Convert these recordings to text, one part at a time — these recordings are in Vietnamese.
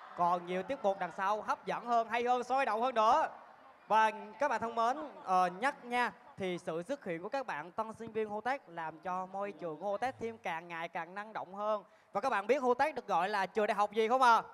còn nhiều tiết mục đằng sau hấp dẫn hơn, hay hơn, sôi động hơn nữa. Và các bạn thân mến, nhắc nha, thì sự xuất hiện của các bạn tân sinh viên Hotech làm cho môi trường của Hotech thêm càng ngày càng năng động hơn. Và các bạn biết Hotech được gọi là trường đại học gì không ạ?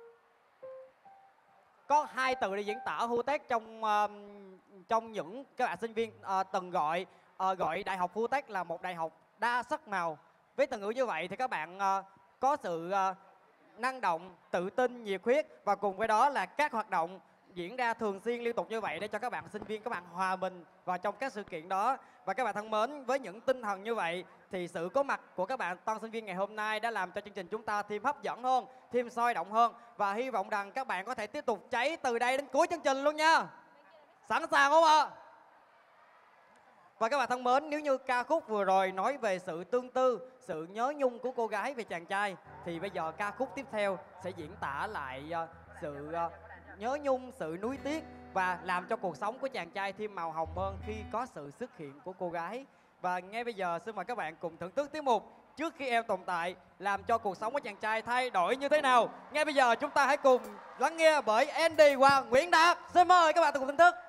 Có hai từ để diễn tả Hotech trong những các bạn sinh viên từng gọi đại học Hotech là một đại học đa sắc màu. Với từ ngữ như vậy thì các bạn có sự năng động, tự tin, nhiệt huyết, và cùng với đó là các hoạt động diễn ra thường xuyên liên tục như vậy để cho các bạn sinh viên các bạn hòa mình vào trong các sự kiện đó. Và các bạn thân mến, với những tinh thần như vậy thì sự có mặt của các bạn tân sinh viên ngày hôm nay đã làm cho chương trình chúng ta thêm hấp dẫn hơn, thêm sôi động hơn, và hy vọng rằng các bạn có thể tiếp tục cháy từ đây đến cuối chương trình luôn nha. Sẵn sàng không ạ? Và các bạn thân mến, nếu như ca khúc vừa rồi nói về sự tương tư, sự nhớ nhung của cô gái về chàng trai, thì bây giờ ca khúc tiếp theo sẽ diễn tả lại sự nhớ nhung, sự nuối tiếc, và làm cho cuộc sống của chàng trai thêm màu hồng hơn khi có sự xuất hiện của cô gái. Và ngay bây giờ xin mời các bạn cùng thưởng thức tiết mục Trước Khi Em Tồn Tại làm cho cuộc sống của chàng trai thay đổi như thế nào. Ngay bây giờ chúng ta hãy cùng lắng nghe bởi Andy và Nguyễn Đạt. Xin mời các bạn cùng thưởng thức.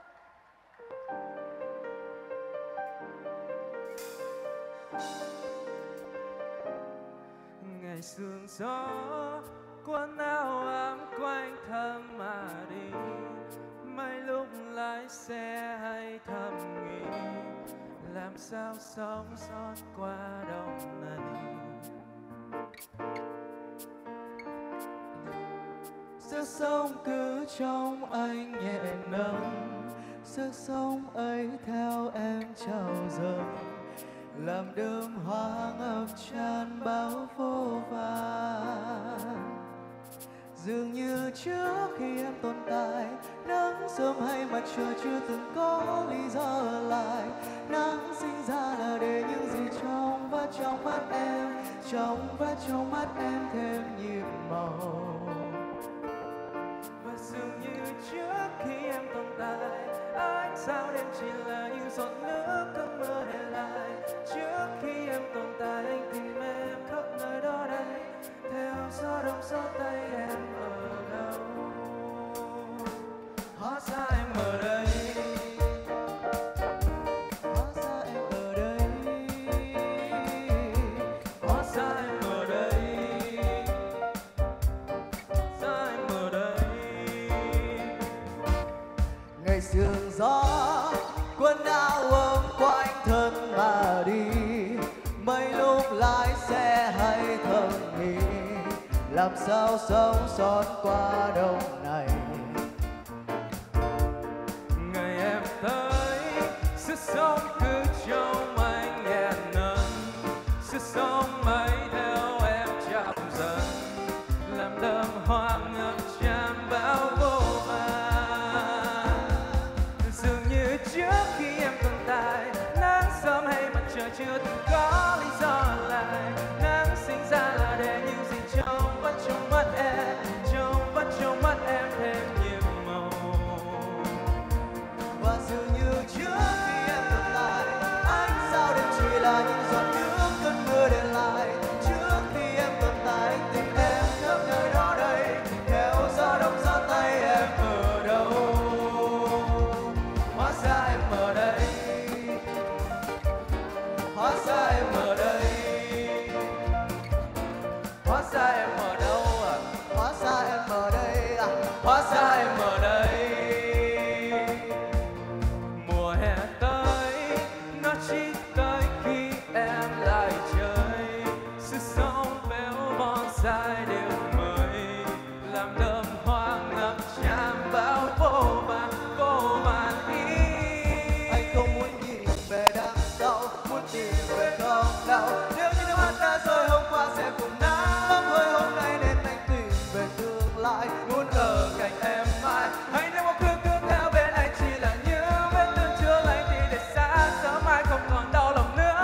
Ngày sương gió quần áo ám quanh thân mà đi, mấy lúc lái xe hay thầm nghĩ làm sao sống sót qua đông này. Sức sống cứ trong anh nhẹ nâng, sức sống ấy theo em trào dâng, làm đơm hoa ngập tràn bao vô vàn. Dường như trước khi em tồn tại, nắng sớm hay mặt trời chưa từng có lý do ở lại. Nắng sinh ra là để những gì trong và trong mắt em, trong và trong mắt em thêm nhịp màu. Và dường như trước khi em tồn tại, ánh sao đêm chỉ là những giọt nước cơn mưa để lại. Trước khi em tồn tại, anh tìm em khắp nơi đó đây, theo gió đông gió tây em ở đâu. Hóa ra em ở đây, hóa ra em ở đây, hóa ra em ở đây, hóa ra em ở đây. Ngày sương gió quần áo ôm quanh thân mà đi, mấy lúc lái xe hay thầm nghĩ làm sao sống sót qua đông này. Ngày em tới, sức sống cứ trong anh nhẹ nâng, sức sống ấy theo em chậm dần, làm đơm hoa ngập tràn bão vô vàn. Dường như trước khi em tồn tại, nắng sớm hay mặt trời chưa từng có lý do lại. Nắng sinh ra là để những gì trong và trong mắt em, trong và trong mắt em thêm nhiệm màu. Và dường như trước khi em tồn tại, ánh sao đêm chỉ là những giọt nước cơn mưa để lại. Trước khi em tồn tại, anh tìm em khắp nơi đó đây, theo gió đông gió tây em ở đâu. Hóa ra em ở đây, hóa ra em ở đây, hóa ra em ở đâu à? Hóa ra em ở đây à? Hóa ra em ở đây. Mùa hè tới, nó chỉ tới khi em lại chơi. Sức sống béo bonsai đều mới, làm đơm hoa ngập tràn bão vô vàn ý. Anh không muốn nhìn về đằng sau, muốn tìm về không đau. Nếu như nước mắt đã rơi hôm qua sẽ cùng nắng ấm hơi hôm nay, nên anh tìm về tương lai, muốn ở cạnh em mãi. Hay nếu một cứ theo bên anh chỉ là những vết thương chưa lành, thì để xa sớm mai không còn đau lòng nữa.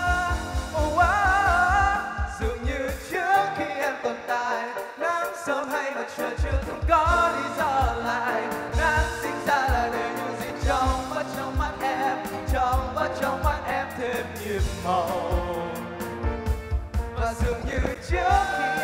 Dường như trước khi em tồn tại, nắng sớm hay mặt trời chưa từng có lý do lại. Nắng sinh ra là để những gì trong và trong mắt em, trong và trong mắt em thêm nhịp màu. Và dường như trước khi